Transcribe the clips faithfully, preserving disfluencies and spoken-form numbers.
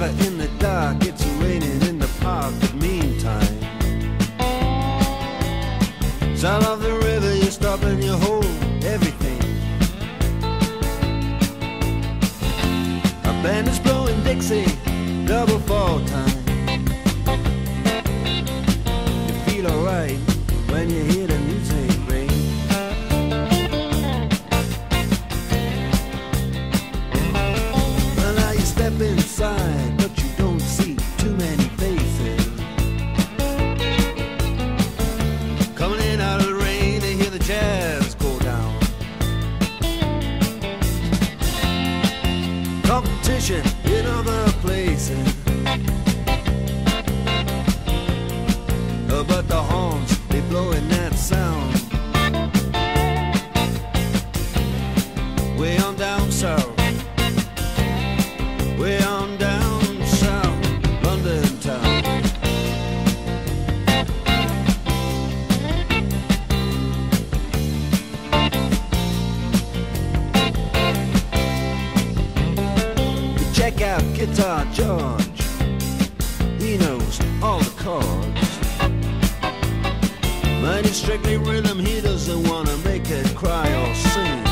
never in the dark, it's raining in the park. But meantime, sound of the river, you stop and you hold everything. A band is blowing Dixie, double fall time. You feel alright when you hear the music ring. Well, now you step inside, but you don't see too many faces. Coming in out of the rain, they hear the jazz go down. Competition in other places, uh, but the horns, they blowing that sound. Way on down south, way on down south, London town. You check out Guitar George, he knows all the chords. But it's strictly rhythm, he doesn't want to make it cry or sing.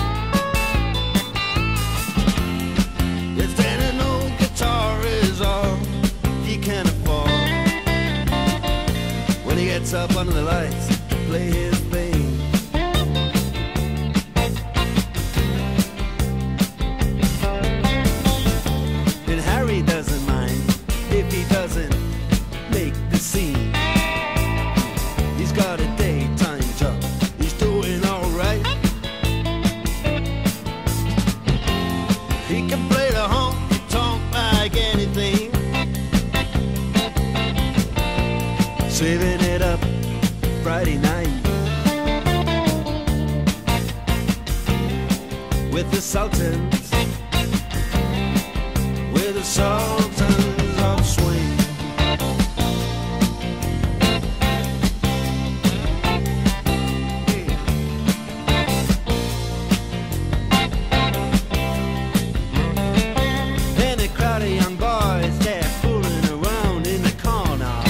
If then an old guitar is all he can afford, when he gets up under the lights to play his thing. And Harry doesn't mind if he doesn't make the scene. He's got a daytime job, he's doing alright. He can play the honky-tonk like anything, saving it up Friday night with the Sultans, with the Sultans of Swing. Young boys, they're fooling around in the corner,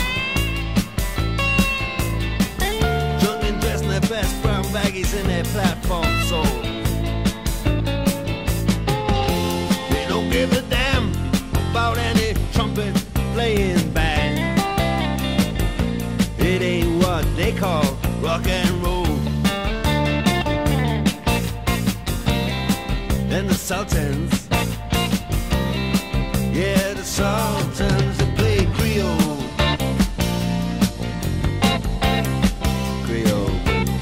drunk and dressed in their best brown baggies in their platform soles. They don't give a damn about any trumpet playing band. It ain't what they call rock and roll. And the Sultans, yeah, the Sultans, they play Creole. Creole.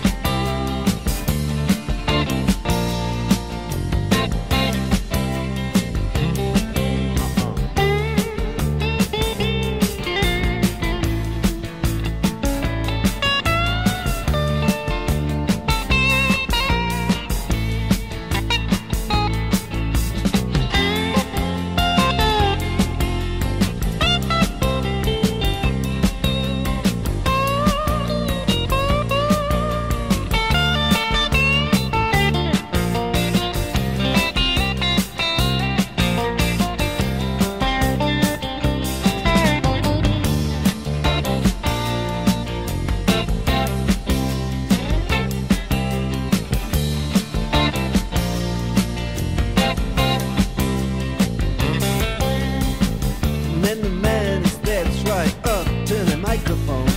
Then the man steps right up to the microphone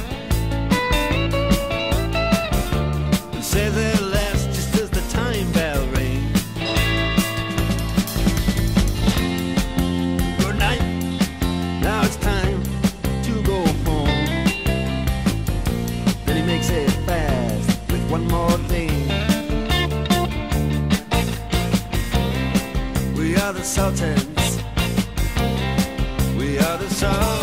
and says at last, just as the time bell rings, good night, now it's time to go home. Then he makes it fast with one more thing. We are the Sultans, we are the Sultans.